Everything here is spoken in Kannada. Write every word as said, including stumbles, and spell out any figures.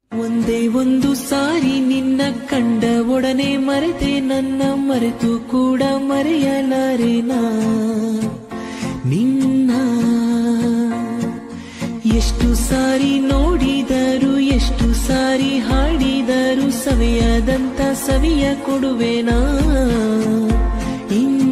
ಒಂದೇ ಒಂದು ಸಾರಿ ನಿನ್ನ ಕಂಡ ಒಡನೆ ಮರೆತೆ ನನ್ನ ಮರೆತು ಕೂಡ ಮರೆಯಲಾರೆನಾ ನಿನ್ನ. ಎಷ್ಟು ಸಾರಿ ನೋಡಿದರು ಎಷ್ಟು ಸಾರಿ ಹಾಡಿದರು ಸವಿಯದಂತ ಸವಿಯ ಕೊಡುವೆನಾ ಇನ್ನ.